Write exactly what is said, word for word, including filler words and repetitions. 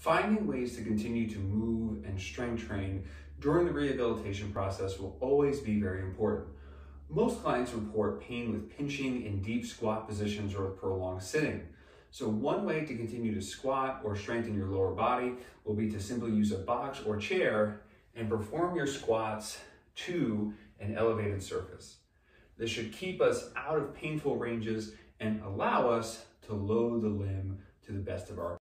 Finding ways to continue to move and strength train during the rehabilitation process will always be very important. Most clients report pain with pinching in deep squat positions or prolonged sitting. So one way to continue to squat or strengthen your lower body will be to simply use a box or chair and perform your squats to an elevated surface. This should keep us out of painful ranges and allow us to load the limb to the best of our ability.